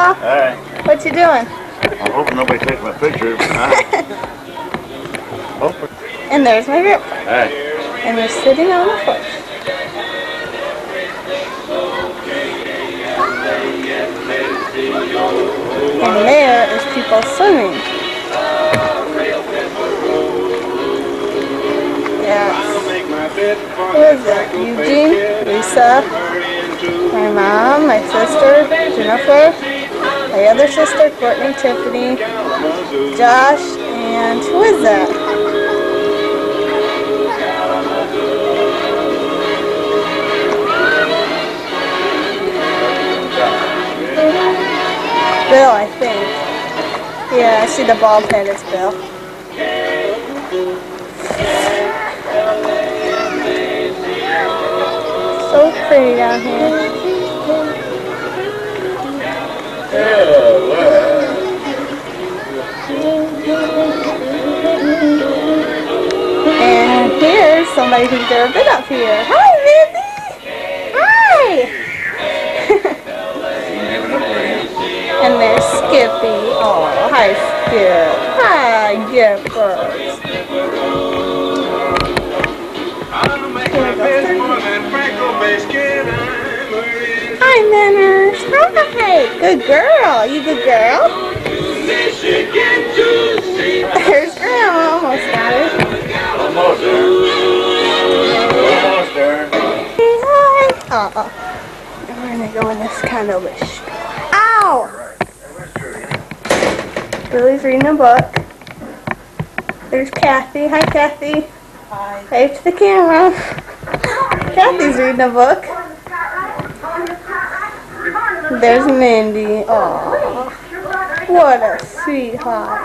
Grandpa? Hi. What you doing? I'm hoping nobody takes my picture. And there's my grandpa. Hi. And we're sitting on the porch. And there is people swimming. Yes. Who is that? Eugene, Lisa, my mom, my sister, Jennifer, my other sister, Courtney, Tiffany, Josh, and who is that? Bill, I think. Yeah, I see the bald head, it's Bill. So pretty down here. And here's somebody who's never been up here. Hi, Mindy! Hi! And there's Skippy. Oh, hi, Skip. Hi, Gippers. Hi, Manners. Hi. Good girl. You good girl? There's Grandma. Almost got it. Almost there. Almost there. Hey, hi. Uh-oh. We're going to go in this kind of wish. Ow! Billy's reading a book. There's Kathy. Hi, Kathy. Hi. Wave to the camera. Kathy's reading a book. There's Mindy. Aww. What a sweetheart.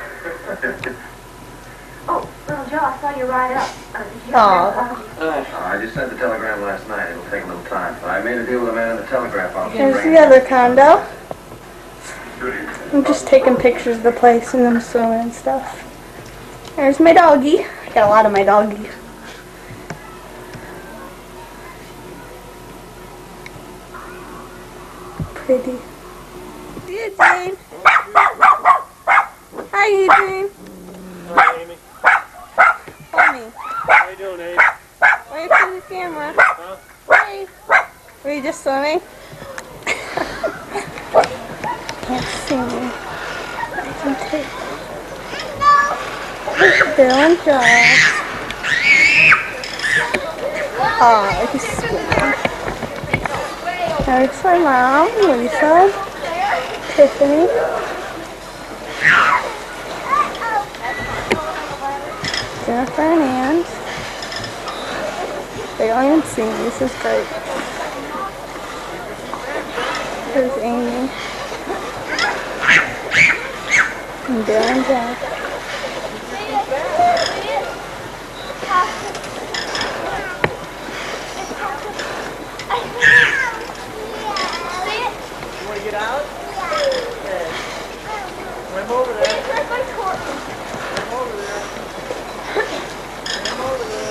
Oh, well, Joe, I saw you ride up. I just sent the telegram last night. It'll take a little time. But I made a deal with a man in the telegraph office. There's the other condo. I'm just taking pictures of the place and them swimming and stuff. There's my doggie. I got a lot of my doggies. Pretty. See you, Jane. Hi, Eugene. Hi, Amy. Hold me. How you doing, Amy? Wave to the camera. Huh? Wave. Were you just swimming? Can't see me. I can take Bill and Josh. Oh, he's swimming. There's my mom, Lisa, Tiffany. Jennifer and Ann. They don't even see me. This is great. There's Amy. And Bill and Jack. You want to get out? Okay. Swim over there. Swim over there. Swim over there.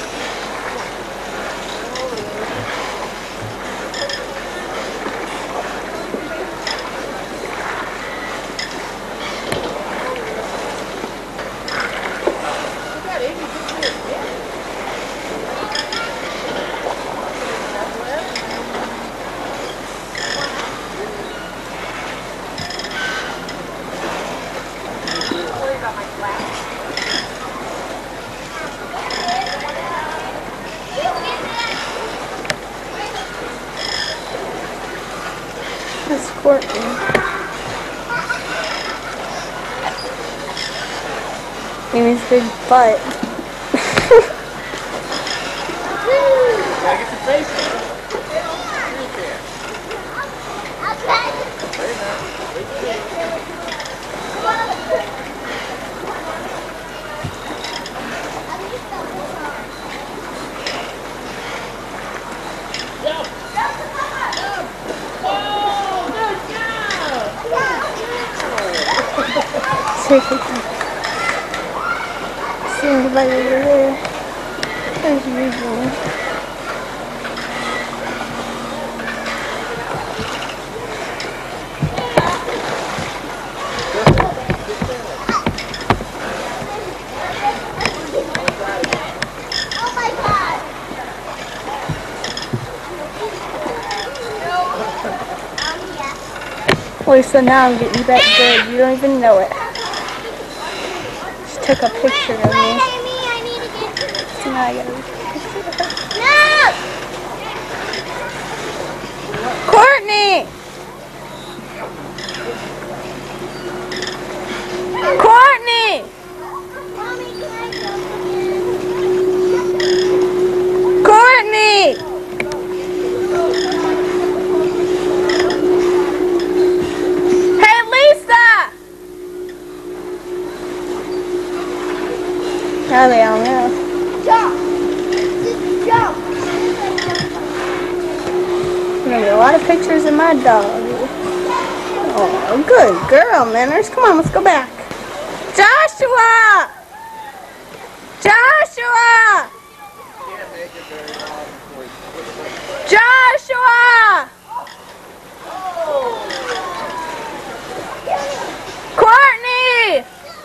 That's Courtney. Amy's big butt. Gotta get the face in. Take it. See anybody over there? There's Eugene. Lisa, now I'm getting back good. You don't even know it. She took a picture of me. So now I gotta take a picture of her. No! Courtney! Courtney! Courtney! Hey, Lisa! Now they all know. Jump! Jump! There's gonna be a lot of pictures of my dog. Oh, good girl, Manners. Come on, let's go back. Joshua! Joshua! Joshua! Courtney!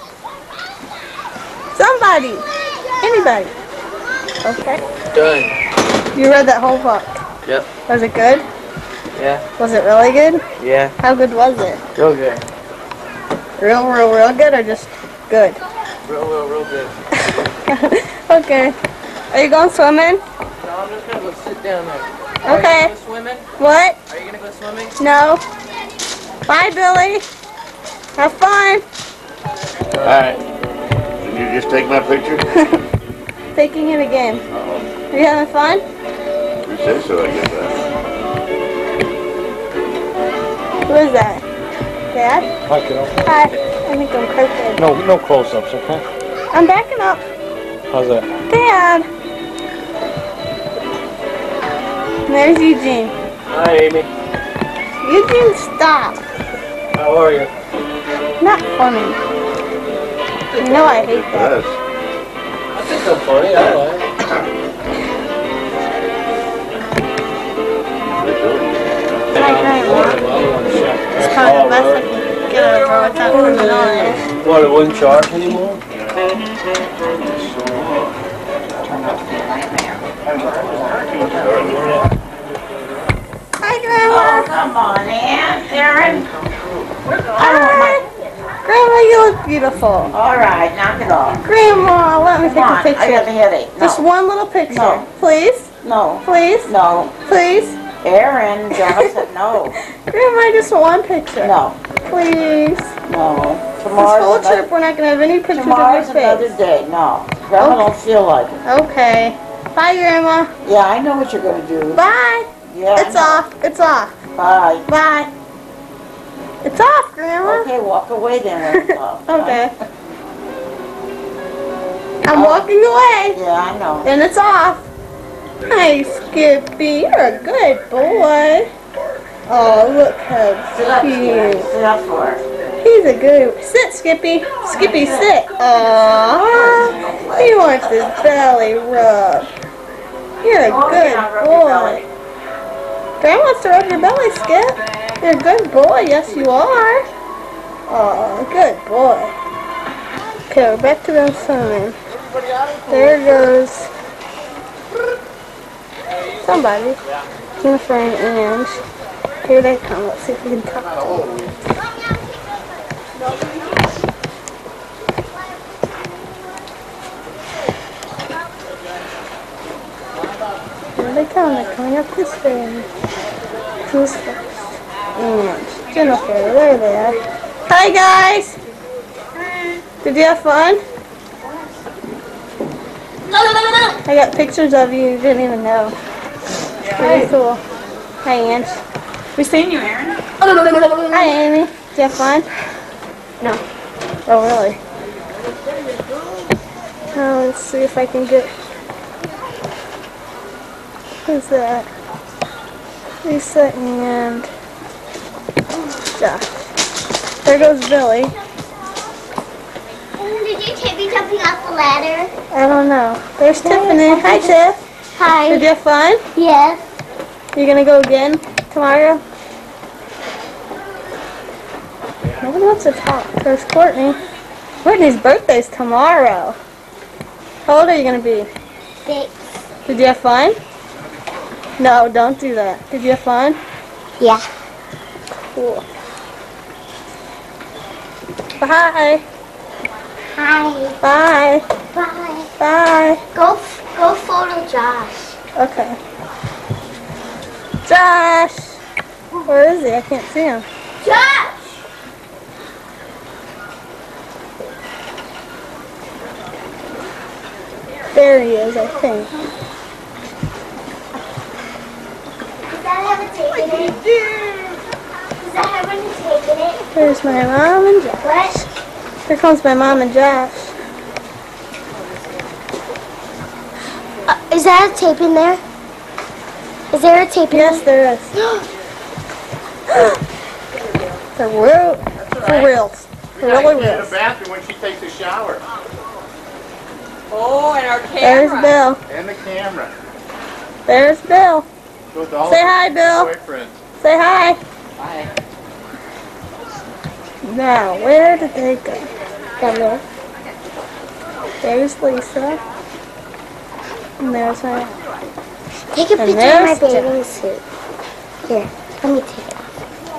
Somebody! Anybody? Okay. Done. You read that whole book? Yep. Was it good? Yeah. Was it really good? Yeah. How good was it? Real good. Real good or just good? Real good. Okay. Are you going swimming? No, I'm just gonna go sit down there. Okay. Are you gonna go swimming? What? Are you gonna go swimming? No. Bye, Billy. Have fun. Alright. Did you just take my picture? Taking it again. Uh-oh. Are you having fun? You say so, I guess. Who is that? Dad? Hi, kiddo. Hi. I think I'm crooked. No close-ups, okay? I'm backing up. How's that? Dad. There's Eugene. Hi, Amy. Eugene, stop. How are you? Not funny. You know I hate that. Yes. I think I'm funny. I like it. Hi, Grandma. It's kind of the best I can get over without turning on. What, it wouldn't charge anymore? Hi, Grandma. Oh, come on, Aaron. Hi. Grandma, you look beautiful. All right, knock it off. Grandma, let me take Come a on, I got a picture. headache. No, Just one little picture. No. Please? no, Please? no. Please? Aaron, John said no. Grandma, just one picture. No, Please. no. This whole trip, we're not going to have any pictures of your Tomorrow's another face. day. No, Grandma don't feel like it. Okay. Bye, Grandma. Yeah, I know what you're going to do. Bye. Yeah, It's off. It's off. Bye. Bye. It's off, Grandma. Okay, walk away then when it's off. Okay. I'm walking away. Yeah, I know. And it's off. Hi, Skippy. You're a good boy. Oh, look how Sit up, Skippy. cute. Sit up for it. He's a good... Sit, Skippy. Skippy, sit. Aww. He wants his belly rubbed. You're a Oh, good yeah, rub your belly. boy. Grandma wants to rub your belly, Skip. You're a good boy. Yes, you are. Oh, good boy. Okay, we're back to them swimming. There goes somebody. Jennifer and Ange. Here they come. Let's see if we can talk to them. Here they come. They're coming up this way. Who's first? Ange. Jennifer. There they are. Hi, guys. Did you have fun? I got pictures of you didn't even know. Pretty cool. Hi, Ange. We seen you, Aaron. Hi, Amy. Did you have fun? No. Oh, really? Now let's see if I can get... Who's that? Lisa and Josh. There goes Billy. Did you Tiffy jumping off the ladder? I don't know. There's Tiffany. Hi, Tiff. Hi. Did you have fun? Yes. You gonna go again tomorrow? Nobody wants to talk. There's Courtney. Courtney's birthday's tomorrow. How old are you gonna be? 6. Did you have fun? No, don't do that. Did you have fun? Yeah. Cool. Bye. Hi. Bye. Bye. Bye. Go photo Josh. Okay. Josh! Where is he? I can't see him. Josh! There he is, I think. Does that have a tape in it? Does that have any tape in it? There's my mom and Josh. What? Here comes my mom and Josh. Is that a tape in there? Is there a tape in Yes, there is. For real. For real. For really In real. the bathroom when she takes a shower. Oh, and our There's camera. Bill. And the camera. There's Bill. Goes to all Say of hi, her Bill. boyfriends. Say hi. Bye. Now, where did they go? Down there. There's Lisa. And there's my... Take a And picture of my there's bathing suit. Here, let me take it off.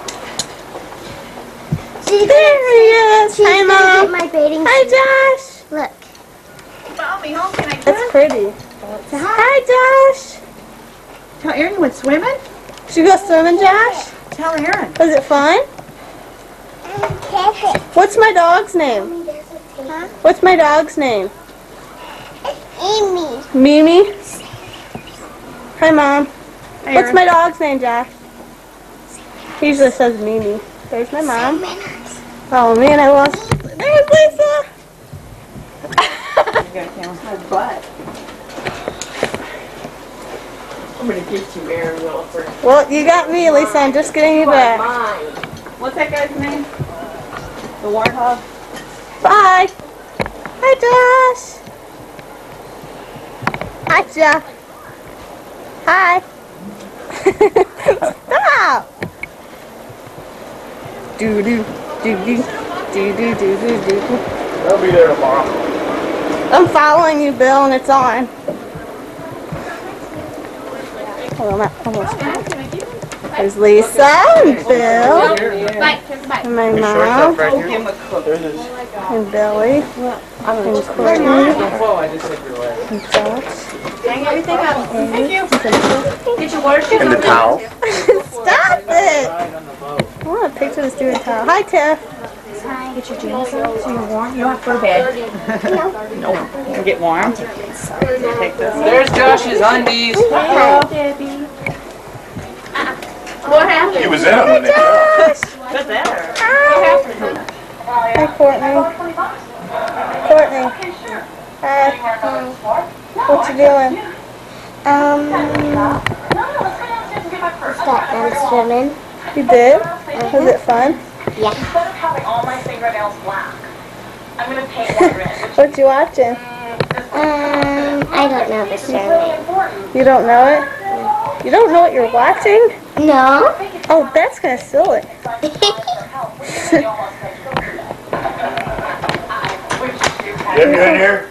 There he is. She's Hi, gonna get Mom. my bathing Hi, suit. Josh. Look. Follow me home, can I That's pretty. Hi. Hi, Josh. Tell Erin you went swimming? Should you go swimming, Josh? Tell Erin. Was it fun? What's my dog's name? Huh? What's my dog's name? Amy. Mimi. Hi, Mom. Hi, What's Erin. my dog's name, Josh? He usually says Mimi. There's my mom. Oh, man, I lost. There's Lisa. You got a camera. My butt. I'm gonna get you, Erin Wilford. Well, you got me, Lisa. I'm just getting you back. Mine. What's that guy's name? The warthog? Bye. Hi, Josh. Hi, Josh. Hi. Stop. Do do do do do do do do do. They'll be there tomorrow. I'm following you, Bill, and it's on. Hold on, almost. There's Lisa and Bill and my mom Give him a cook. and Billy and Courtney and Josh. Hang everything up. Thank you. Get your water shoes And the on. towel. Stop it! I want a picture of this dude towel. Hi, Tiff. Get your jeans on so you're warm. You don't have to go to bed. You can get warm. Take this. There's Josh's undies. Hello, Debbie. What happened? He was in them when they fell. Josh. What's that? Hi, Courtney. Courtney. Hi. What you doing? Got done swimming. You did? Was it fun? Yeah. What you watching? I don't know the surname. You don't know it? You don't know what you're watching? No. Oh, that's kind of silly. You in here?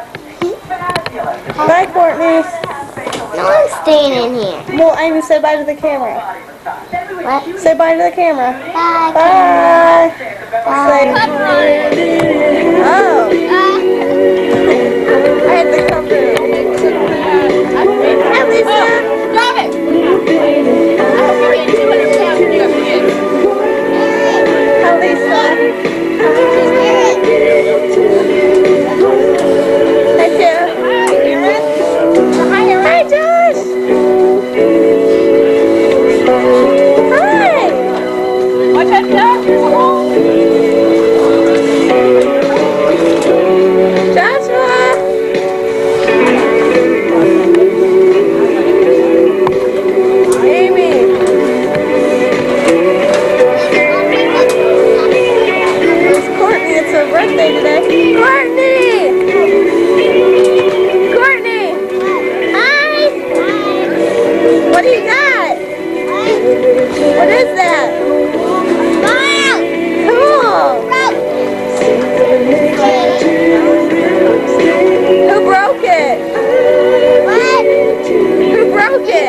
Bye, Courtney. No one's staying in here. Well, I mean, say bye to the camera. What? Say bye to the camera. Bye. Bye. Say, oh, I had to come through. Hi, Lisa. Stop it! Hi, Lisa. Hi, Tiff. Hi, Josh. Hi. Watch that dog. Joshua. Amy. It's Courtney. It's her birthday today. Courtney. Courtney. Hi. What do you got? What is that? Cool. Who broke it? Who broke it?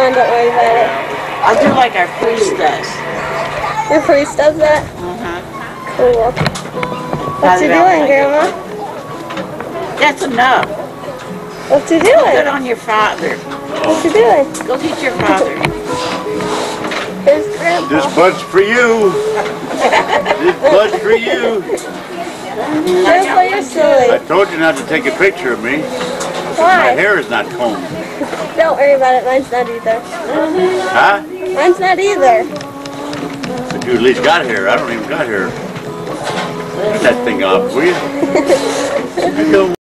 on, don't worry about it. I'll do like our priest does. Your priest does that? Cool. What you doing, Grandma? That's enough. What you Good doing? on your father. What you doing? Go get your father. Here's Grandpa. This bud's for you. This bud's for you. Grandpa, you're I silly. told you not to take a picture of me. My Why? hair is not combed. Don't worry about it. Mine's not either. Huh? Mine's not either. But you at least got hair. I don't even got hair. Get that thing off, will you? You don't